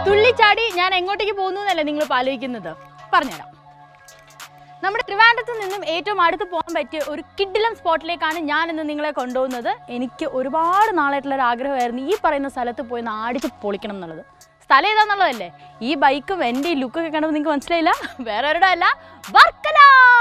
തുള്ളിച്ചാടി ഞാൻ എങ്ങോട്ടേക്ക് പോകുന്നു എന്നല്ലേ നിങ്ങൾ ആലോചിക്കുന്നത്? പറഞ്ഞുതരാം. നമ്മുടെ ട്രിവാൻഡ്രത്ത് നിന്നും ഏറ്റവും അടുത്ത് പോകാൻ പറ്റിയ ഒരു കിഡിലം സ്പോട്ടിലേക്കാണ് ഞാൻ ഇന്ന് നിങ്ങളെ കൊണ്ടുപോകുന്നത്. എനിക്ക് ഒരുപാട് നാളായിട്ടുള്ള ഒരു ആഗ്രഹമായിരുന്നു ഈ പറയുന്ന സ്ഥലത്ത് പോയി അടിച്ച് പൊളിക്കണം എന്നുള്ളത്. സ്ഥലം ഏതാന്നുള്ളതല്ലേ? ഈ ബൈക്കും എൻ്റെ ഈ ലുക്കൊക്കെ കണ്ടപ്പോൾ നിങ്ങൾക്ക് മനസ്സിലായില്ല? വേറെ ഒരിടം അല്ല, വർക്കല.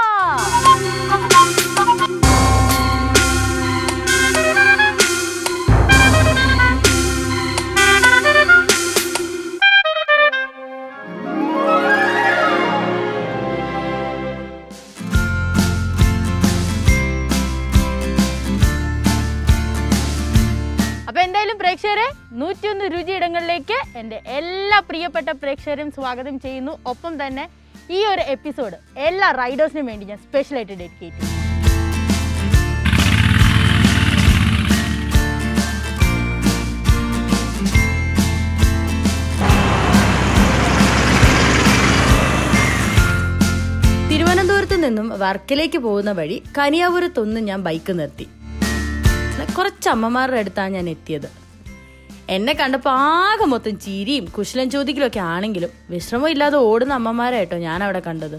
അപ്പൊ എന്തായാലും പ്രേക്ഷകരെ, 101 രുചിയിടങ്ങളിലേക്ക് എൻ്റെ എല്ലാ പ്രിയപ്പെട്ട പ്രേക്ഷകരെയും സ്വാഗതം ചെയ്യുന്നു. ഒപ്പം തന്നെ ഈ ഒരു എപ്പിസോഡ് എല്ലാ റൈഡേഴ്സിനും വേണ്ടി ഞാൻ സ്പെഷ്യലായിട്ട് ഡെഡിക്കേറ്റ് ചെയ്യും. തിരുവനന്തപുരത്ത് നിന്നും വർക്കലേക്ക് പോകുന്ന വഴി കനിയാപുരത്തൊന്ന് ഞാൻ ബൈക്ക് നിർത്തി. കുറച്ച് അമ്മമാരുടെ അടുത്താണ് ഞാൻ എത്തിയത്. എന്നെ കണ്ടപ്പോൾ ആകെ മൊത്തം ചിരിയും കുശലം ചോദിക്കലൊക്കെ ആണെങ്കിലും വിശ്രമം ഇല്ലാതെ ഓടുന്ന അമ്മമാരായിട്ടോ ഞാൻ അവിടെ കണ്ടത്.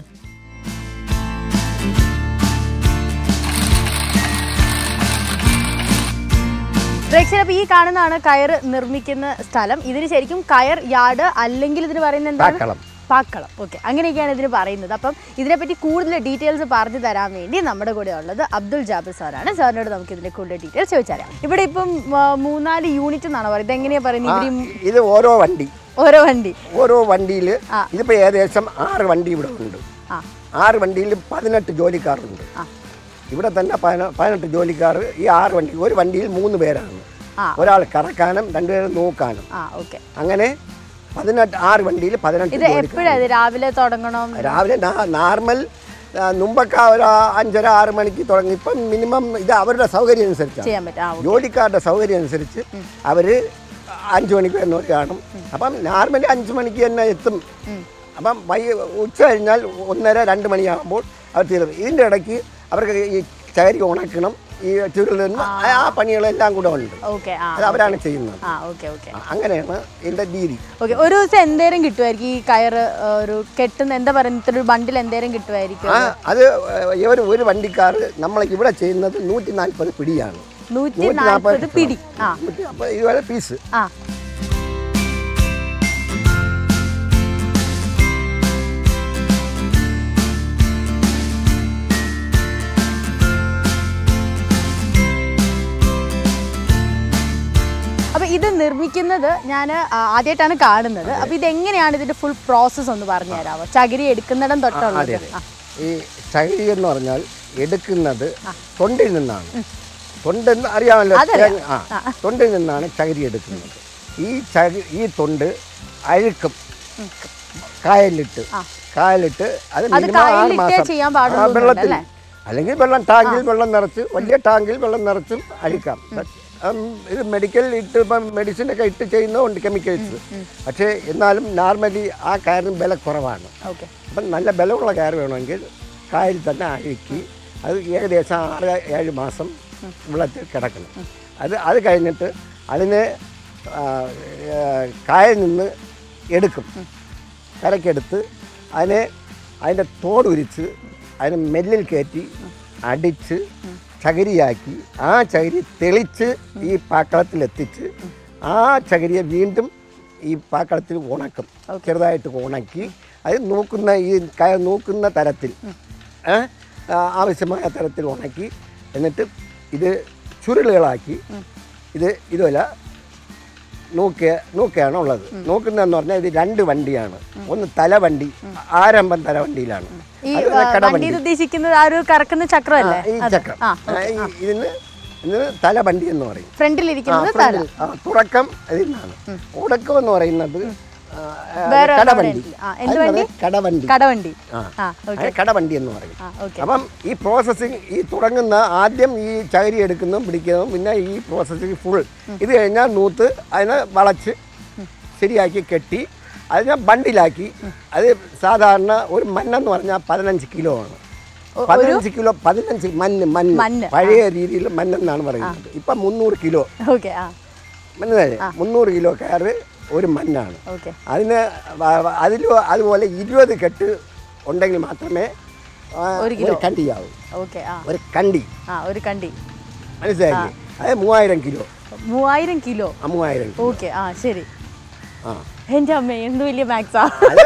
പ്രേക്ഷകർ, ഈ കാണുന്നതാണ് കയർ നിർമ്മിക്കുന്ന സ്ഥലം. ഇതിന് ശരിക്കും കയർ യാർഡ് അല്ലെങ്കിൽ ഇതിന് പറയുന്നത് എന്താണ്? പാക്കളം. ഓക്കെ, അങ്ങനെയൊക്കെയാണ് ഇതിന് പറയുന്നത്. അപ്പം ഇതിനെപ്പറ്റി കൂടുതൽ ഡീറ്റെയിൽസ് പറഞ്ഞു തരാൻ വേണ്ടി നമ്മുടെ കൂടെ ഉള്ളത് അബ്ദുൾ ജാബിർ സാറാണ്. സാറിനോട് നമുക്ക് ഇതിന്റെ കൂടുതൽ ഡീറ്റെയിൽസ് ചോദിച്ചറിയാം. ഇവിടെ ഇപ്പം 3-4 യൂണിറ്റ് എന്നാണ് പറയുന്നത്. എങ്ങനെയാ പറയുന്നത്? ഇത് ഓരോ വണ്ടിയിൽ ഇതിപ്പോ ഏകദേശം 6 വണ്ടി ഇവിടെ ഉണ്ട്. 6 വണ്ടിയിൽ 18 ജോലിക്കാരുണ്ട്. ഇവിടെ തന്നെ 18 ജോലിക്കാർ. ഈ 6 വണ്ടി, ഒരു വണ്ടിയിൽ 3 പേരാണ്. ഒരാൾ കറക്കാനും 2 പേര് നോക്കാനും. അങ്ങനെ 6 വണ്ടിയിൽ 18. രാവിലെ തുടങ്ങണം. രാവിലെ നോർമൽ മുമ്പൊക്കെ ഒരു 5:30-6 മണിക്ക് തുടങ്ങി. ഇപ്പം മിനിമം ഇത് അവരുടെ സൗകര്യം അനുസരിച്ചാണ്, ജോലിക്കാരുടെ സൗകര്യം അനുസരിച്ച് അവർ 5 മണിക്ക് വരുന്നവർ കാണും. അപ്പം നോർമലി 5 മണിക്ക് തന്നെ എത്തും. അപ്പം ഉച്ച കഴിഞ്ഞാൽ 1:30-2 മണിയാകുമ്പോൾ അവർ തീരും. ഇതിൻ്റെ ഇടയ്ക്ക് അവർക്ക് ഈ ചകരി ഉണക്കണം, ഈ ചുരുളിൽ നിന്ന് ആ പണികളെല്ലാം കൂടെ ഉണ്ട്. അത് അവരാണ് ചെയ്യുന്നത്. അങ്ങനെയാണ് ഇതിന്റെ രീതി. ഒരു ദിവസം എന്തേരം കിട്ടുമായിരിക്കും ഈ കയറ്? ഒരു കെട്ടുന്ന എന്താ പറയുന്നത്, ഒരു ബണ്ടിൽ എന്തേരം കിട്ടുമായിരിക്കും? അത് ഒരു വണ്ടിക്കാർ നമ്മൾ ഇവിടെ ചെയ്യുന്നത് 140 പിടിയാണ്. 140 പിടി, ഇതുപോലെ പീസ്. അപ്പൊ ഇത് നിർമ്മിക്കുന്നത് ഞാൻ ആദ്യമായിട്ടാണ് കാണുന്നത്. അപ്പൊ ഇതെങ്ങനെയാണ് ഇതിന്റെ ഫുൾ പ്രോസസ് ഒന്ന് പറഞ്ഞു തരാമോ? ചകിരി എടുക്കുന്നിടം തൊട്ടുള്ളത്. ഈ ചകിരി എന്ന് പറഞ്ഞാൽ എടുക്കുന്നത് തൊണ്ടിൽ നിന്നാണ്. തൊണ്ടെന്ന് അറിയാമല്ലോ, തൊണ്ടിൽ നിന്നാണ് ചകിരി എടുക്കുന്നത്. ഈ തൊണ്ട് അഴുക്കും കായലിട്ട് അത് മിനിമം 6 മാസം വെള്ളത്തിൽ, അല്ലെങ്കിൽ ടാങ്കിൽ വെള്ളം നിറച്ച്, വലിയ ടാങ്കിൽ വെള്ളം നിറച്ചും അഴിക്കാം. ഇത് മെഡിക്കൽ ഇട്ട് ഇപ്പം മെഡിസിനൊക്കെ ഇട്ട് ചെയ്യുന്നതുണ്ട്, കെമിക്കൽസ്. പക്ഷേ എന്നാലും നോർമലി ആ കയറിന് വില കുറവാണ്. അപ്പം നല്ല ബലമുള്ള കയർ വേണമെങ്കിൽ കായലിൽ തന്നെ അഴുക്കി അത് ഏകദേശം 6-7 മാസം വെള്ളത്തിൽ കിടക്കണം. അത് കഴിഞ്ഞിട്ട് അതിനെ കായലിൽ നിന്ന് എടുക്കും, കരക്കെടുത്ത് അതിൻ്റെ തോടുരിച്ച് അതിനെ മെല്ലിൽ കയറ്റി അടിച്ച് ചകിരിയാക്കി ആ ചകിരി തെളിച്ച് ഈ പാക്കളത്തിലെത്തിച്ച് ആ ചകിരിയെ വീണ്ടും ഈ പാക്കളത്തിൽ ഉണക്കും. ചെറുതായിട്ട് ഉണക്കി അത് നോക്കുന്ന തരത്തിൽ, ആവശ്യമായ തരത്തിൽ ഉണക്കി എന്നിട്ട് ഇത് ചുരുളുകളാക്കി ഇതുപോലെ നോക്കുകയാണ് ഉള്ളത്. നോക്കുന്നതെന്ന് പറഞ്ഞാൽ ഇത് 2 വണ്ടിയാണ്. ഒന്ന് തലവണ്ടി, ആരംഭം തലവണ്ടിയിലാണ്. കറക്കുന്ന ചക്രമല്ലേ ഈ ചക്രം. ഇതിന് തലവണ്ടി എന്ന് പറയും. ഫ്രണ്ടിലിരിക്കുന്നത് തുടക്കം ഇതിനാണ്. ഉടക്കം എന്ന് പറയുന്നത് കടവണ്ടി എന്ന് പറയും. അപ്പം ഈ പ്രോസസ്സിങ് ഈ തുടങ്ങുന്ന ആദ്യം ഈ ചകിരി എടുക്കുന്നതും പിടിക്കുന്നതും, പിന്നെ ഈ പ്രോസസ്സിങ് ഫുൾ ഇത് കഴിഞ്ഞാൽ നൂത്ത് അതിനെ വളച്ച് ശരിയാക്കി കെട്ടി അതിനെ ബണ്ടിലാക്കി. അത് സാധാരണ ഒരു മണ്ണെന്ന് പറഞ്ഞാൽ 15 കിലോ ആണ്. 15 കിലോ 15 മണ്ണ് പഴയ രീതിയിൽ മണ്ണെന്നാണ് പറയുന്നത്. ഇപ്പം 300 കിലോ. മനസ്സിലായി? 300 കിലോ കയറ് ഒരു മണ്ണാണ്. ഓക്കെ. അതുപോലെ 20 കെട്ട് ഉണ്ടെങ്കിൽ മാത്രമേ ഒരു കണ്ടിയാവും. ഓക്കെ. ഒരു കണ്ടി. ഒരു കണ്ടി മനസ്സിലായില്ലേ? അത് 3000 കിലോ. 3000 കിലോ. 3000. ഓക്കെ. ശരി. എൻ്റെ അമ്മ എന്ത് വലിയ മാക്സാ.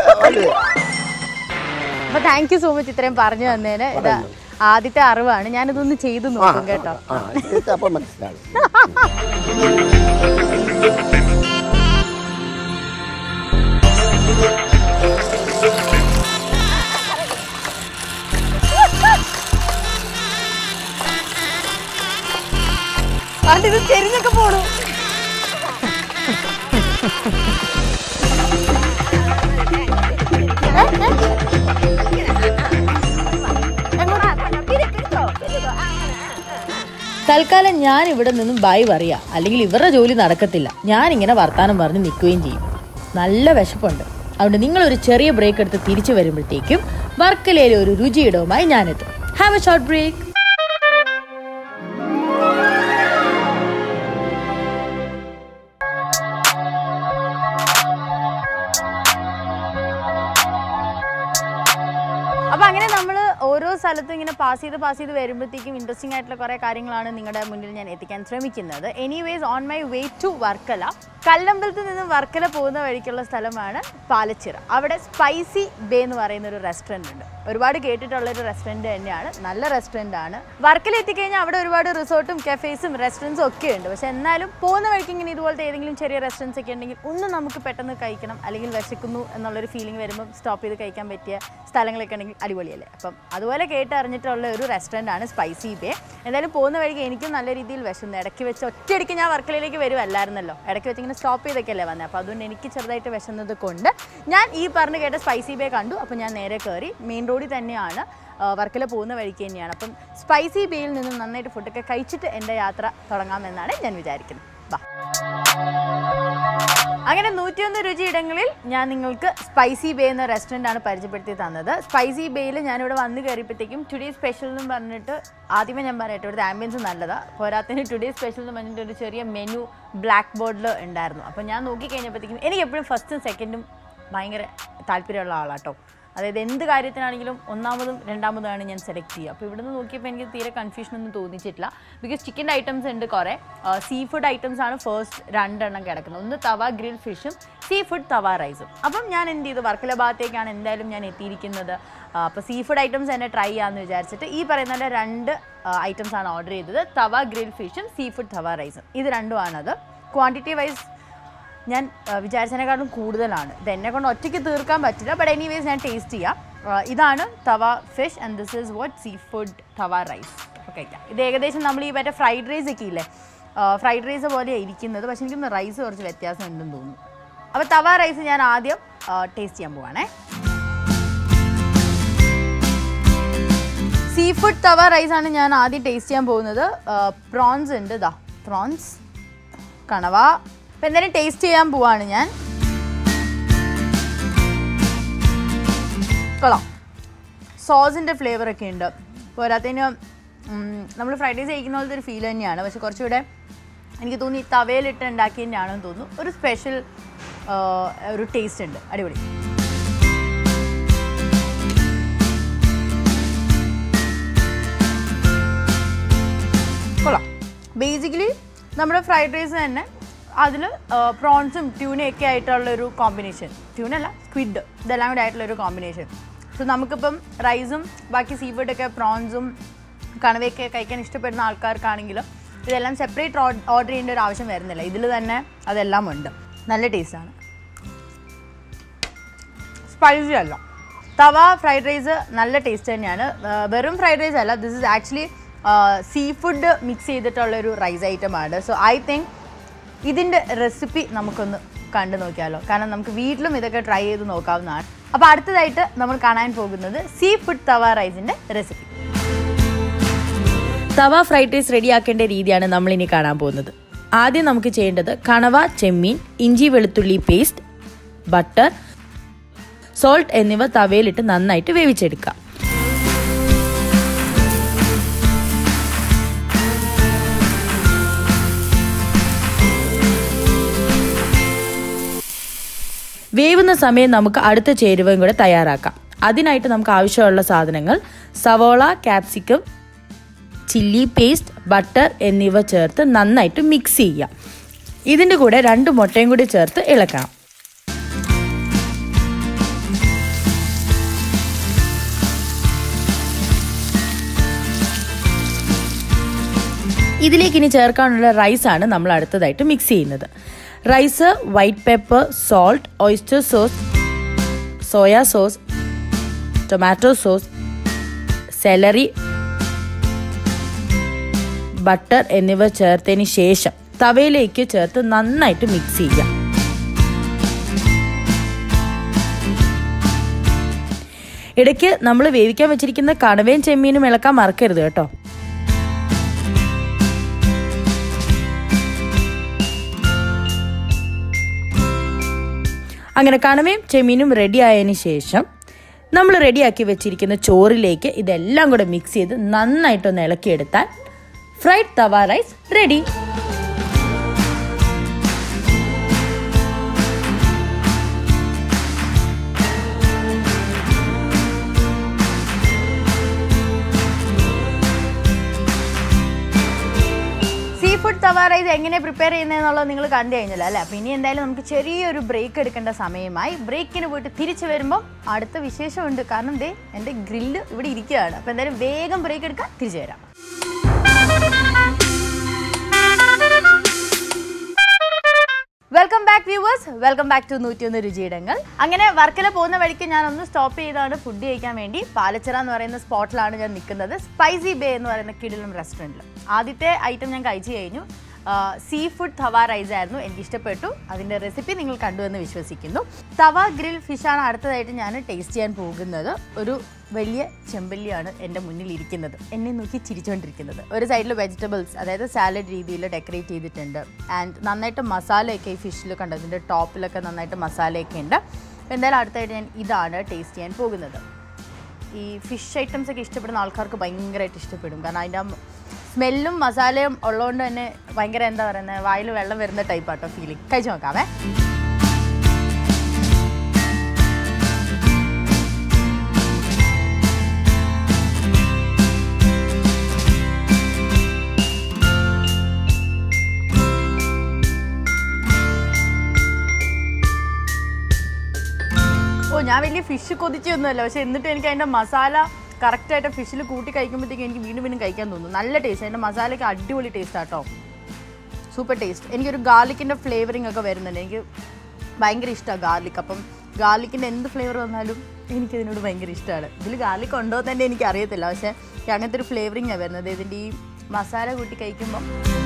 അപ്പോൾ താങ്ക് യു സോ മച്ച് ഇത്രയും പറഞ്ഞു തന്നേന്. ഇത് ആദ്യത്തെ അറിവാണ്. ഞാനിതൊന്ന് ചെയ്തു നോക്കും കേട്ടോ. അപ്പോൾ മനസ്സിലാവും. ഇത് ചെരിഞ്ഞൊക്കെ പോണു. തൽക്കാലം ഞാൻ ഇവിടെ നിന്നും ബൈ പറയാ, അല്ലെങ്കിൽ ഇവരുടെ ജോലി നടക്കത്തില്ല. ഞാനിങ്ങനെ വർത്താനം പറഞ്ഞ് നിൽക്കുകയും ചെയ്യും. നല്ല വിശപ്പുണ്ട്. അതുകൊണ്ട് നിങ്ങളൊരു ചെറിയ ബ്രേക്ക് എടുത്ത് തിരിച്ചു വരുമ്പോഴത്തേക്കും വർക്കലയിലെ ഒരു രുചിയിടവുമായി ഞാനെത്തും. Have a short break. അപ്പോൾ അങ്ങനെ നമ്മൾ ഓരോ സ്ഥലത്തും ഇങ്ങനെ പാസ് ചെയ്ത് വരുമ്പോഴത്തേക്കും ഇൻട്രസ്റ്റിംഗ് ആയിട്ടുള്ള കുറേ കാര്യങ്ങളാണ് നിങ്ങളുടെ മുന്നിൽ ഞാൻ എത്തിക്കാൻ ശ്രമിക്കുന്നത്. Anyways, on my way to Varkala, കല്ലമ്പലത്തിൽ നിന്ന് വർക്കല പോകുന്ന വഴിക്കുള്ള സ്ഥലമാണ് പാലച്ചിറ. അവിടെ സ്പൈസി ബേ എന്ന് പറയുന്ന ഒരു റെസ്റ്റോറൻറ്റ് ഉണ്ട്. ഒരുപാട് കേട്ടിട്ടുള്ളൊരു റെസ്റ്റോറൻറ്റ് തന്നെയാണ്. നല്ല റെസ്റ്റോറൻ്റ് ആണ്. വർക്കല എത്തിക്കഴിഞ്ഞാൽ അവിടെ ഒരുപാട് റിസോർട്ടും കഫേസും റെസ്റ്റോറൻറ്റ്സും ഒക്കെ ഉണ്ട്. പക്ഷേ എന്നാലും പോകുന്ന വഴിക്ക് ഇങ്ങനെ ഇതുപോലത്തെ ഏതെങ്കിലും ചെറിയ റെസ്റ്റോറൻറ്റ്സ് ഒക്കെ ഉണ്ടെങ്കിൽ ഒന്ന് നമുക്ക് പെട്ടെന്ന് കഴിക്കണം, അല്ലെങ്കിൽ വിശക്കുന്നു എന്നുള്ളൊരു ഫീലിംഗ് വരുമ്പോൾ സ്റ്റോപ്പ് ചെയ്ത് കഴിക്കാൻ പറ്റിയ സ്ഥലങ്ങളൊക്കെ ഉണ്ടെങ്കിൽ അടിപൊളിയല്ലേ. അപ്പം അതുപോലെ കേട്ടറിഞ്ഞിട്ടുള്ള ഒരു റെസ്റ്റോറൻ്റ് ആണ് സ്പൈസി ബേ. എന്തായാലും പോകുന്ന വഴിക്ക് എനിക്കും നല്ല രീതിയിൽ വിശന്നു. ഇടയ്ക്ക് വെച്ച് ഒറ്റയടിക്ക് ഞാൻ വർക്കലയിലേക്ക് വരുമല്ലായിരുന്നല്ലോ. ഇടയ്ക്ക് വെച്ച് ഇങ്ങനെ സ്റ്റോപ്പ് ചെയ്തൊക്കെയല്ലേ വന്നത്. അപ്പോൾ അതുകൊണ്ട് എനിക്ക് ചെറുതായിട്ട് വിശന്നത് കൊണ്ട് ഞാൻ ഈ പറഞ്ഞ് കേട്ട സ്പൈസി ബേ കണ്ടു. അപ്പോൾ ഞാൻ നേരെ കയറി മെയിൻ റോഡിൽ തന്നെയാണ്, വർക്കല പോകുന്ന വഴിക്ക് തന്നെയാണ്. അപ്പം സ്പൈസി ബേയിൽ നിന്നും നന്നായിട്ട് ഫുഡൊക്കെ കഴിച്ചിട്ട് എൻ്റെ യാത്ര തുടങ്ങാമെന്നാണ് ഞാൻ വിചാരിക്കുന്നത്. ബാ. അങ്ങനെ 101 രുചിയിടങ്ങളിൽ ഞാൻ നിങ്ങൾക്ക് സ്പൈസി ബേ എന്ന റെസ്റ്റോറൻ്റ് ആണ് പരിചയപ്പെടുത്തി തന്നത്. സ്പൈസി ബേയിൽ ഞാനിവിടെ വന്ന് കയറിയപ്പോഴത്തേക്കും ടുഡേ സ്പെഷ്യൽ എന്ന് പറഞ്ഞിട്ട് ആദ്യമേ ഞാൻ പറയട്ടെ, ഇവിടുത്തെ ആംബിയൻസ് നല്ലതാണ്. പോരാത്തതിന് ടുഡേ സ്പെഷ്യൽ എന്ന് പറഞ്ഞിട്ട് ഒരു ചെറിയ മെനു ബ്ലാക്ക് ബോർഡിൽ ഉണ്ടായിരുന്നു. അപ്പോൾ ഞാൻ നോക്കിക്കഴിഞ്ഞപ്പോഴത്തേക്കും എനിക്ക് എപ്പോഴും ഫസ്റ്റും സെക്കൻഡും ഭയങ്കര താല്പര്യമുള്ള ആളാട്ടോ. അതായത് എന്ത് കാര്യത്തിനാണെങ്കിലും ഒന്നാമതും രണ്ടാമതുമാണ് ഞാൻ സെലക്ട് ചെയ്യുക. അപ്പോൾ ഇവിടെ നിന്ന് നോക്കിയപ്പോൾ എനിക്ക് തീരെ കൺഫ്യൂഷനൊന്നും തോന്നിച്ചിട്ടില്ല. ബിക്കോസ് ചിക്കൻ്റെ ഐറ്റംസ് ഉണ്ട് കുറേ. സീ ഫുഡ് ഐറ്റംസ് ആണ് ഫസ്റ്റ് 2 എണ്ണം കിടക്കുന്നത്. ഒന്ന് തവ ഗ്രിൽ ഫിഷും സീ ഫുഡ് തവ റൈസും. അപ്പം ഞാൻ എന്ത് ചെയ്തു, വർക്കല ഭാഗത്തേക്കാണ് എന്തായാലും ഞാൻ എത്തിയിരിക്കുന്നത്. അപ്പോൾ സീ ഫുഡ് ഐറ്റംസ് തന്നെ ട്രൈ ചെയ്യാമെന്ന് വിചാരിച്ചിട്ട് ഈ പറയുന്ന 2 ഐറ്റംസ് ആണ് ഓർഡർ ചെയ്തത്. തവ ഗ്രിൽ ഫിഷും സീ ഫുഡ് തവ റൈസും. ഇത് രണ്ടുമാണത്. ക്വാണ്ടിറ്റി വൈസ് ഞാൻ വിചാരിച്ചതിനെക്കാളും കൂടുതലാണ്. ഇത് എന്നെ കൊണ്ട് ഒറ്റയ്ക്ക് തീർക്കാൻ പറ്റില്ല. ബട്ട് എനിവേസ് ഞാൻ ടേസ്റ്റ് ചെയ്യാം. ഇതാണ് tawa fish and this is what sea food tawa rice. അപ്പോൾ കഴിക്കാം. ഇത് ഏകദേശം നമ്മൾ ഈ മറ്റേ ഫ്രൈഡ് റൈസ് ഒക്കെ ഇല്ലേ, ഫ്രൈഡ് റൈസ് പോലെയാണ് ഇരിക്കുന്നത്. പക്ഷേ എനിക്കൊന്ന് റൈസ് കുറച്ച് വ്യത്യാസം ഉണ്ടെന്ന് തോന്നുന്നു. അപ്പോൾ തവ റൈസ് ഞാൻ ആദ്യം ടേസ്റ്റ് ചെയ്യാൻ പോവാണേ. സീ ഫുഡ് തവ റൈസാണ് ഞാൻ ആദ്യം ടേസ്റ്റ് ചെയ്യാൻ പോകുന്നത്. പ്രോൺസ് ഉണ്ട്, ഇതാ പ്രോൺസ്, കണവ. അപ്പം എന്തായാലും ടേസ്റ്റ് ചെയ്യാൻ പോവാണ് ഞാൻ. കൊള്ളാം. സോസിൻ്റെ ഫ്ലേവറൊക്കെ ഉണ്ട്. പോരാത്തതിന് നമ്മൾ ഫ്രൈഡ് റൈസ് കഴിക്കുന്ന പോലത്തെ ഒരു ഫീൽ തന്നെയാണ്. പക്ഷെ കുറച്ചുകൂടെ എനിക്ക് തോന്നി തവയിലിട്ട് ഉണ്ടാക്കിയതിൻ്റെയാണെന്ന് തോന്നുന്നു. ഒരു സ്പെഷ്യൽ ഒരു ടേസ്റ്റ് ഉണ്ട്. അടിപൊളി. കൊള്ളാം. ബേസിക്കലി നമ്മുടെ ഫ്രൈഡ് റൈസ് തന്നെ അതിൽ പ്രോൺസും ട്യൂനയൊക്കെ ആയിട്ടുള്ളൊരു കോമ്പിനേഷൻ. ട്യൂനല്ല, സ്ക്വിഡ്, ഇതെല്ലാം കൂടി ആയിട്ടുള്ളൊരു കോമ്പിനേഷൻ. സോ നമുക്കിപ്പം റൈസും ബാക്കി സീ ഫുഡൊക്കെ പ്രോൺസും കണവയൊക്കെ കഴിക്കാൻ ഇഷ്ടപ്പെടുന്ന ആൾക്കാർക്കാണെങ്കിലും ഇതെല്ലാം സെപ്പറേറ്റ് ഓർഡർ ചെയ്യേണ്ട ഒരു ആവശ്യം വരുന്നില്ല. ഇതിൽ തന്നെ അതെല്ലാം ഉണ്ട്. നല്ല ടേസ്റ്റാണ്. സ്പൈസി അല്ല. തവ ഫ്രൈഡ് റൈസ് നല്ല ടേസ്റ്റ് തന്നെയാണ്. വെറും ഫ്രൈഡ് റൈസ് അല്ല, this is actually sea food mix ചെയ്തിട്ടുള്ളൊരു റൈസ് ഐറ്റമാണ്. സോ ഐ തിങ്ക് ഇതിൻ്റെ റെസിപ്പി നമുക്കൊന്ന് കണ്ടു നോക്കിയാലോ. കാരണം നമുക്ക് വീട്ടിലും ഇതൊക്കെ ട്രൈ ചെയ്ത് നോക്കാവുന്നതാണ്. അപ്പോൾ അടുത്തതായിട്ട് നമ്മൾ കാണാൻ പോകുന്നത് സീ ഫുഡ് തവ റൈസിൻ്റെ റെസിപ്പി. തവ ഫ്രൈഡ് റൈസ് റെഡിയാക്കേണ്ട രീതിയാണ് നമ്മളിനി കാണാൻ പോകുന്നത്. ആദ്യം നമുക്ക് ചെയ്യേണ്ടത് കണവ, ചെമ്മീൻ, ഇഞ്ചി വെളുത്തുള്ളി പേസ്റ്റ്, ബട്ടർ, സോൾട്ട് എന്നിവ തവയിലിട്ട് നന്നായിട്ട് വേവിച്ചെടുക്കുക. വേവുന്ന സമയം നമുക്ക് അടുത്ത ചേരുവയും കൂടെ തയ്യാറാക്കാം. അതിനായിട്ട് നമുക്ക് ആവശ്യമുള്ള സാധനങ്ങൾ സവോള, ക്യാപ്സിക്കം, ചില്ലി പേസ്റ്റ്, ബട്ടർ എന്നിവ ചേർത്ത് നന്നായിട്ട് മിക്സ് ചെയ്യാം. ഇതിൻ്റെ കൂടെ 2 മുട്ടയും കൂടി ചേർത്ത് ഇളക്കണം. ഇതിലേക്ക് ഇനി ചേർക്കാനുള്ള റൈസാണ് നമ്മൾ അടുത്തതായിട്ട് മിക്സ് ചെയ്യുന്നത്. Rice, white pepper, salt, oyster sauce, soya sauce, tomato sauce, celery, butter എന്നിവ ചേർത്തതിന് ശേഷം തവയിലേക്ക് ചേർത്ത് നന്നായിട്ട് മിക്സ് ചെയ്യാം. ഇടയ്ക്ക് നമ്മൾ വേവിക്കാൻ വെച്ചിരിക്കുന്ന കണവയും ചെമ്മീനും ഇളക്കാൻ മറക്കരുത് കേട്ടോ. അങ്ങനെ കണവയും ചെമ്മീനും റെഡി ആയതിനു ശേഷം നമ്മൾ റെഡിയാക്കി വെച്ചിരിക്കുന്ന ചോറിലേക്ക് ഇതെല്ലാം കൂടെ മിക്സ് ചെയ്ത് നന്നായിട്ടൊന്ന് ഇളക്കിയെടുത്താൽ ഫ്രൈഡ് തവ റൈസ് റെഡി. ഫുഡ് തവ റൈസ് എങ്ങനെ പ്രിപ്പയർ ചെയ്യുന്നതെന്നുള്ളത് നിങ്ങൾ കണ്ടു കഴിഞ്ഞല്ലോ അല്ലേ? അപ്പോൾ ഇനി എന്തായാലും നമുക്ക് ചെറിയൊരു ബ്രേക്ക് എടുക്കേണ്ട സമയമായി. ബ്രേക്കിന് പോയിട്ട് തിരിച്ചു വരുമ്പോൾ അടുത്ത വിശേഷമുണ്ട്. കാരണം ദേ എൻ്റെ ഗ്രില്ല് ഇവിടെ ഇരിക്കുകയാണ്. അപ്പോൾ എന്തായാലും വേഗം ബ്രേക്ക് എടുക്കാൻ തിരിച്ചു വരാം. Welcome back viewers, welcome back to 101 രുചിയിടങ്ങൾ. അങ്ങനെ വർക്കല പോകുന്ന വഴിക്ക് ഞാൻ ഒന്ന് സ്റ്റോപ്പ് ചെയ്താണ് ഫുഡ് കഴിക്കാൻ വേണ്ടി. പാലച്ചിറ എന്ന് പറയുന്ന സ്പോട്ടിലാണ് ഞാൻ നിൽക്കുന്നത്. സ്പൈസി ബേ എന്ന് പറയുന്ന കിടിലം റെസ്റ്റോറൻറ്റിൽ. ആദ്യത്തെ ഐറ്റം ഞാൻ കഴിച്ചു കഴിഞ്ഞു. സീ ഫുഡ് തവ റൈസ് ആയിരുന്നു, എനിക്കിഷ്ടപ്പെട്ടു. അതിൻ്റെ റെസിപ്പി നിങ്ങൾ കണ്ടുവെന്ന് വിശ്വസിക്കുന്നു. തവ ഗ്രിൽ ഫിഷാണ് അടുത്തതായിട്ട് ഞാൻ ടേസ്റ്റ് ചെയ്യാൻ പോകുന്നത്. ഒരു വലിയ ചെമ്പല്ലിയാണ് എൻ്റെ മുന്നിൽ ഇരിക്കുന്നത്, എന്നെ നോക്കി ചിരിച്ചുകൊണ്ടിരിക്കുന്നത്. ഒരു സൈഡിൽ വെജിറ്റബിൾസ്, അതായത് സാലഡ് രീതിയിൽ ഡെക്കറേറ്റ് ചെയ്തിട്ടുണ്ട്. ആൻഡ് നന്നായിട്ട് മസാലയൊക്കെ ഈ ഫിഷിൽ കണ്ടു, ഇതിൻ്റെ ടോപ്പിലൊക്കെ നന്നായിട്ട് മസാലയൊക്കെ ഉണ്ട്. എന്തായാലും അടുത്തായിട്ട് ഞാൻ ഇതാണ് ടേസ്റ്റ് ചെയ്യാൻ പോകുന്നത്. ഈ ഫിഷ് ഐറ്റംസ് ഒക്കെ ഇഷ്ടപ്പെടുന്ന ആൾക്കാർക്ക് ഭയങ്കരമായിട്ട് ഇഷ്ടപ്പെടും. കാരണം അതിൻ്റെ സ്മെല്ലും മസാലയും ഉള്ളതുകൊണ്ട് തന്നെ ഭയങ്കര എന്താ പറയുന്നത്, വായിൽ വെള്ളം വരുന്ന ടൈപ്പാട്ടോ ഫീലിംഗ്. കഴിച്ചു നോക്കാമേ. ഞാൻ വലിയ ഫിഷ് കൊതിച്ചൊന്നുമല്ല, പക്ഷെ എന്നിട്ട് എനിക്ക് അതിൻ്റെ മസാല കറക്റ്റായിട്ട് ഫിഷിൽ കൂട്ടി കഴിക്കുമ്പോഴത്തേക്കും എനിക്ക് വീണ്ടും വീണ്ടും കഴിക്കാൻ തോന്നുന്നു. നല്ല ടേസ്റ്റ്, അതിൻ്റെ മസാലയ്ക്ക് അടിപൊളി ടേസ്റ്റ് ആട്ടോ, സൂപ്പർ ടേസ്റ്റ്. എനിക്കൊരു ഗാർലിക്കിൻ്റെ ഫ്ലേവറിങ് ഒക്കെ വരുന്നുണ്ട്, എനിക്ക് ഭയങ്കര ഇഷ്ടമാണ് ഗാർലിക്. അപ്പം ഗാർലിക്കിൻ്റെ എന്ത് ഫ്ലേവർ വന്നാലും എനിക്കതിനോട് ഭയങ്കര ഇഷ്ടമാണ്. ഇതിൽ ഗാർലിക് ഉണ്ടോ തന്നെ എനിക്ക് അറിയത്തില്ല, പക്ഷേ അങ്ങനത്തെ ഒരു ഫ്ലേവറിങ്ങാണ് വരുന്നത് ഇതിൻ്റെ ഈ മസാല കൂട്ടി കഴിക്കുമ്പം.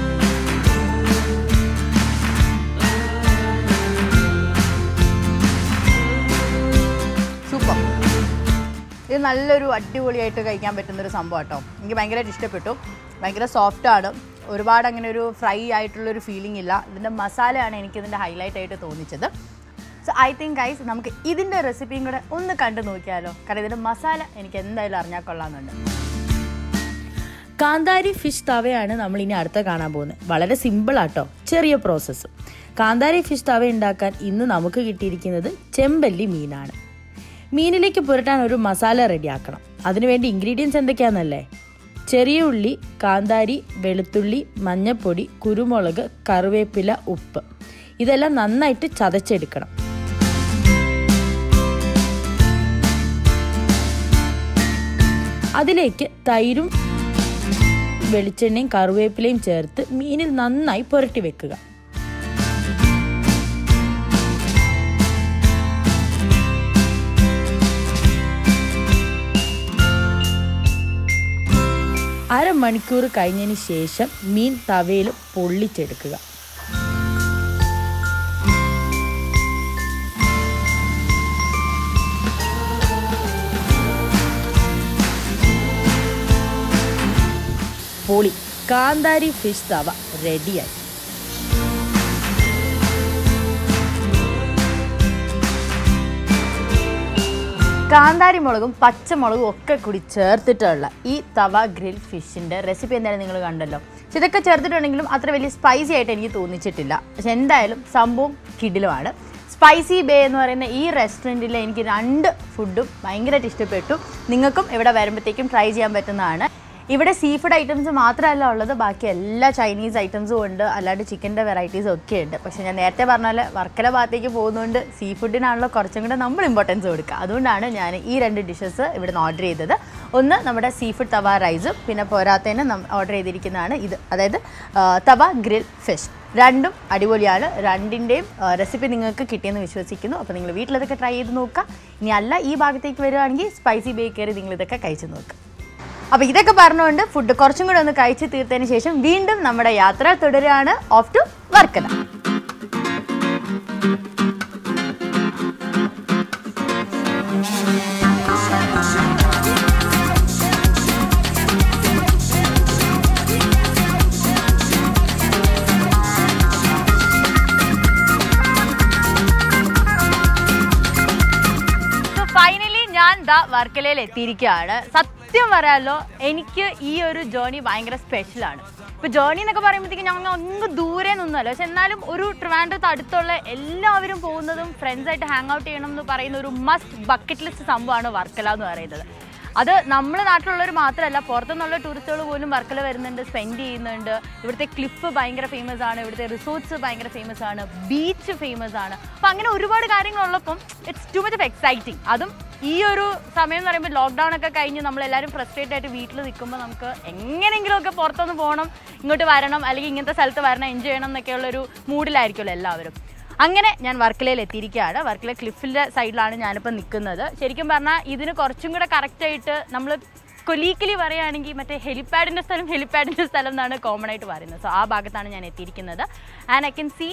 സൂപ്പർ, ഇത് നല്ലൊരു അടിപൊളിയായിട്ട് കഴിക്കാൻ പറ്റുന്നൊരു സംഭവം കേട്ടോ. എനിക്ക് ഭയങ്കരമായിട്ട് ഇഷ്ടപ്പെട്ടു. ഭയങ്കര സോഫ്റ്റാണ്, ഒരുപാട് അങ്ങനെ ഒരു ഫ്രൈ ആയിട്ടുള്ളൊരു ഫീലിംഗ് ഇല്ല. ഇതിൻ്റെ മസാലയാണ് എനിക്കിതിൻ്റെ ഹൈലൈറ്റ് ആയിട്ട് തോന്നിച്ചത്. സോ ഐ തിങ്ക് ഗൈസ് നമുക്ക് ഇതിൻ്റെ റെസിപ്പിയും കൂടെ ഒന്ന് കണ്ടു നോക്കിയാലോ. കാരണം ഇതിൻ്റെ മസാല എനിക്ക് എന്തായാലും അറിഞ്ഞാൽ കൊള്ളാമെന്നുണ്ട്. കാന്താരി ഫിഷ് തവയാണ് നമ്മൾ ഇനി അടുത്ത കാണാൻ പോകുന്നത്. വളരെ സിമ്പിളാട്ടോ, ചെറിയ പ്രോസസ്സ്. കാന്താരി ഫിഷ് തവ ഉണ്ടാക്കാൻ ഇന്ന് നമുക്ക് കിട്ടിയിരിക്കുന്നത് ചെമ്പല്ലി മീനാണ്. മീനിലേക്ക് പുരട്ടാൻ ഒരു മസാല റെഡിയാക്കണം. അതിനുവേണ്ടി ഇൻഗ്രീഡിയൻസ് എന്തൊക്കെയാണെന്നല്ലേ? ചെറിയ ഉള്ളി, കാന്താരി, വെളുത്തുള്ളി, മഞ്ഞൾപ്പൊടി, കുരുമുളക്, കറിവേപ്പില, ഉപ്പ്. ഇതെല്ലാം നന്നായിട്ട് ചതച്ചെടുക്കണം. അതിലേക്ക് തൈരും വെളിച്ചെണ്ണയും കറിവേപ്പിലയും ചേർത്ത് മീനിൽ നന്നായി പുരട്ടി വെക്കുക. അരമണിക്കൂർ കഴിഞ്ഞതിന് ശേഷം മീൻ തവയിൽ പൊള്ളിച്ചെടുക്കുക. പൊളി കാന്താരി ഫിഷ് തവ റെഡിയായി. കാന്താരി മുളകും പച്ചമുളകും ഒക്കെ കൂടി ചേർത്തിട്ടുള്ള ഈ തവ ഗ്രിൽ ഫിഷിൻ്റെ റെസിപ്പി എന്തായാലും നിങ്ങൾ കണ്ടല്ലോ. പക്ഷെ ഇതൊക്കെ ചേർത്തിട്ടുണ്ടെങ്കിലും അത്ര വലിയ സ്പൈസി ആയിട്ട് എനിക്ക് തോന്നിച്ചിട്ടില്ല. പക്ഷെ എന്തായാലും സംഭവം കിടിലമാണ്. സ്പൈസി ബേ എന്ന് പറയുന്ന ഈ റെസ്റ്റോറൻറ്റിൽ എനിക്ക് 2 ഫുഡും ഭയങ്കരമായിട്ട് ഇഷ്ടപ്പെട്ടു. നിങ്ങൾക്കും ഇവിടെ വരുമ്പോഴത്തേക്കും ട്രൈ ചെയ്യാൻ പറ്റുന്നതാണ്. ഇവിടെ സീ ഫുഡ് ഐറ്റംസ് മാത്രമല്ല ഉള്ളത്, ബാക്കി എല്ലാ ചൈനീസ് ഐറ്റംസും ഉണ്ട്, അല്ലാണ്ട് ചിക്കൻ്റെ വെറൈറ്റീസും ഒക്കെ ഉണ്ട്. പക്ഷേ ഞാൻ നേരത്തെ പറഞ്ഞ പോലെ വർക്കല ഭാഗത്തേക്ക് പോകുന്നതുകൊണ്ട് സീ ഫുഡിനാണല്ലോ കുറച്ചും കൂടെ നമ്മൾ ഇമ്പോർട്ടൻസ് കൊടുക്കുക. അതുകൊണ്ടാണ് ഞാൻ ഈ 2 ഡിഷസ് ഇവിടെ നിന്ന് ഓർഡർ ചെയ്തത്. ഒന്ന് നമ്മുടെ സീ ഫുഡ് തവ റൈസും, പിന്നെ പോരാത്തതിന് ഓർഡർ ചെയ്തിരിക്കുന്നതാണ് ഇത്, അതായത് തവ ഗ്രിൽ ഫിഷ്. രണ്ടും അടിപൊളിയാണ്. രണ്ടിൻ്റെയും റെസിപ്പി നിങ്ങൾക്ക് കിട്ടിയെന്ന് വിശ്വസിക്കുന്നു. അപ്പോൾ നിങ്ങൾ വീട്ടിലിതൊക്കെ ട്രൈ ചെയ്ത് നോക്കുക. ഇനി അല്ല ഈ ഭാഗത്തേക്ക് വരികയാണെങ്കിൽ സ്പൈസി ബേ കയറി നിങ്ങളിതൊക്കെ കഴിച്ച് നോക്കുക. അപ്പോൾ ഇതൊക്കെ പറഞ്ഞുകൊണ്ട് ഫുഡ് കുറച്ചും കൂടെ ഒന്ന് കഴിച്ച് തീർത്തതിന് ശേഷം വീണ്ടും നമ്മുടെ യാത്ര തുടരുകയാണ് ഓഫ് ടു വർക്കല. ഫൈനലി ഞാൻ വർക്കലയിൽ എത്തിയിരിക്കുകയാണ്. സത്യം പറയാമല്ലോ, എനിക്ക് ഈ ഒരു ജേർണി ഭയങ്കര സ്പെഷ്യലാണ്. ഇപ്പോൾ ജേർണി എന്നൊക്കെ പറയുമ്പോഴത്തേക്കും ഞങ്ങൾ അങ്ങ് ദൂരെ നിന്നല്ല, പക്ഷെ എന്നാലും ഒരു ട്രിവാൻഡ്രത്ത് അടുത്തുള്ള എല്ലാവരും പോകുന്നതും ഫ്രണ്ട്സായിട്ട് ഹാങ് ഔട്ട് ചെയ്യണം എന്ന് പറയുന്ന ഒരു മസ്റ്റ് ബക്കറ്റ് ലിസ്റ്റ് സംഭവമാണ് വർക്കല എന്ന് പറയുന്നത്. അത് നമ്മുടെ നാട്ടിലുള്ളവർ മാത്രമല്ല, പുറത്തുനിന്നുള്ള ടൂറിസ്റ്റുകൾ പോലും വർക്കല വരുന്നുണ്ട്, സ്പെൻഡ് ചെയ്യുന്നുണ്ട്. ഇവിടുത്തെ ക്ലിഫ് ഭയങ്കര ഫേമസ് ആണ്, ഇവിടുത്തെ റിസോർട്ട്സ് ഭയങ്കര ഫേമസ് ആണ്, ബീച്ച് ഫേമസ് ആണ്. അപ്പം അങ്ങനെ ഒരുപാട് കാര്യങ്ങളുള്ളപ്പം it's too much of exciting. അതും ഈ ഒരു സമയം എന്ന് പറയുമ്പോൾ ലോക്ക്ഡൗൺ ഒക്കെ കഴിഞ്ഞ് നമ്മളെല്ലാവരും ഫ്രസ്ട്രേറ്റ് ആയിട്ട് വീട്ടിൽ നിൽക്കുമ്പോൾ നമുക്ക് എങ്ങനെയെങ്കിലുമൊക്കെ പുറത്തൊന്ന് പോകണം, ഇങ്ങോട്ട് വരണം, അല്ലെങ്കിൽ ഇങ്ങനത്തെ സ്ഥലത്ത് വരണം, എൻജോയ് ചെയ്യണം എന്നൊക്കെയുള്ളൊരു മൂഡിലായിരിക്കുമല്ലോ എല്ലാവരും. അങ്ങനെ ഞാൻ വർക്കലയിൽ എത്തിയിരിക്കുകയാണ്. വർക്കല ക്ലിഫിൻ്റെ സൈഡിലാണ് ഞാനിപ്പോൾ നിൽക്കുന്നത്. ശരിക്കും പറഞ്ഞാൽ ഇതിന് കുറച്ചും കൂടെ കറക്റ്റായിട്ട് നമ്മൾ കൊലീക്കലി പറയുകയാണെങ്കിൽ മറ്റേ ഹെലിപ്പാഡിൻ്റെ സ്ഥലം എന്നാണ് കോമൺ ആയിട്ട് പറയുന്നത്. സോ ആ ഭാഗത്താണ് ഞാൻ എത്തിയിരിക്കുന്നത്. ആൻഡ് ഐ കെൻ സീ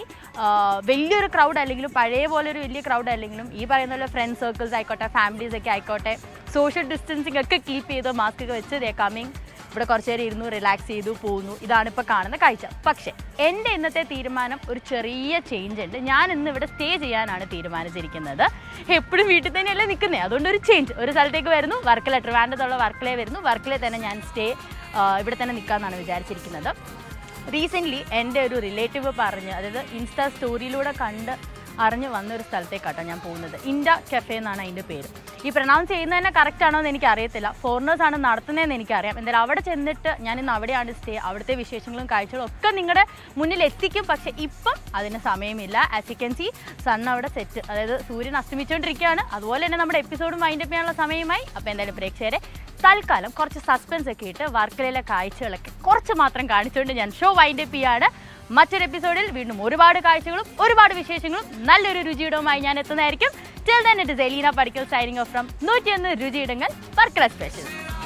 വലിയൊരു ക്രൗഡ് അല്ലെങ്കിലും പഴയ പോലെ ഒരു വലിയ ക്രൗഡ് അല്ലെങ്കിലും ഈ പറയുന്ന പോലെ ഫ്രണ്ട്സ് സർക്കിൾസ് ആയിക്കോട്ടെ, ഫാമിലീസ് ഒക്കെ ആയിക്കോട്ടെ, സോഷ്യൽ ഡിസ്റ്റൻസിങ് ഒക്കെ കീപ്പ് ചെയ്ത് മാസ്ക് ഒക്കെ വെച്ച് ദേ കമ്മിങ്, ഇവിടെ കുറച്ച് നേരം ഇരുന്നു, റിലാക്സ് ചെയ്തു, പോകുന്നു. ഇതാണിപ്പോൾ കാണുന്ന കാഴ്ച. പക്ഷേ എൻ്റെ ഇന്നത്തെ തീരുമാനം ഒരു ചെറിയ ചേഞ്ച് ഉണ്ട്. ഞാൻ ഇന്ന് ഇവിടെ സ്റ്റേ ചെയ്യാനാണ് തീരുമാനിച്ചിരിക്കുന്നത്. എപ്പോഴും വീട്ടിൽ തന്നെയല്ലേ നിൽക്കുന്നത്, അതുകൊണ്ടൊരു ചേഞ്ച്. ഒരു സ്ഥലത്തേക്ക് വരുന്നു, വർക്കല, ട്രിവാൻഡ്രത്തുള്ള വർക്കലയിൽ വരുന്നു. വർക്കലയിൽ തന്നെ ഞാൻ ഇവിടെ തന്നെ നിൽക്കാമെന്നാണ് വിചാരിച്ചിരിക്കുന്നത്. റീസെൻ്റ്ലി എൻ്റെ ഒരു റിലേറ്റീവ് പറഞ്ഞ്, അതായത് ഇൻസ്റ്റാ സ്റ്റോറിയിലൂടെ അറിഞ്ഞ് വന്നൊരു സ്ഥലത്തേക്കാട്ടോ ഞാൻ പോകുന്നത്. ഇൻഡ കഫേ എന്നാണ് അതിൻ്റെ പേര്. ഈ പ്രൊനൗൺസ് ചെയ്യുന്നത് തന്നെ കറക്റ്റ് ആണോ എന്ന് എനിക്കറിയത്തില്ല, ഫോറിനേഴ്സാണ് നടത്തുന്നതെന്ന് എനിക്കറിയാം. എന്തായാലും അവിടെ ചെന്നിട്ട് ഞാൻ ഇന്ന് അവിടെയാണ് സ്റ്റേ. അവിടുത്തെ വിശേഷങ്ങളും കാഴ്ചകളും ഒക്കെ നിങ്ങളുടെ മുന്നിൽ എത്തിക്കും. പക്ഷേ ഇപ്പം അതിന് സമയമില്ല. As you can see sun അവിടെ സെറ്റ്, അതായത് സൂര്യൻ അസ്തമിച്ചുകൊണ്ടിരിക്കുകയാണ്. അതുപോലെ തന്നെ നമ്മുടെ എപ്പിസോഡും വൈൻഡപ്പ് ചെയ്യാനുള്ള സമയമായി. അപ്പോൾ എന്തായാലും പ്രേക്ഷകരെ തൽക്കാലം കുറച്ച് സസ്പെൻസ് ഒക്കെ ഇട്ട് വർക്കലയിലെ കാഴ്ചകളൊക്കെ കുറച്ച് മാത്രം കാണിച്ചുകൊണ്ട് ഞാൻ ഷോ വൈൻഡപ്പ് ചെയ്യാണ്. മറ്റൊരു എപ്പിസോഡിൽ വീണ്ടും ഒരുപാട് കാഴ്ചകളും ഒരുപാട് വിശേഷങ്ങളും നല്ലൊരു രുചിയിടവുമായി ഞാൻ എത്തുന്നതായിരിക്കും. Till then, it is Elena Padikal signing off from 101 രുചിയിടങ്ങൾ വർക്കല സ്പെഷ്യൽ.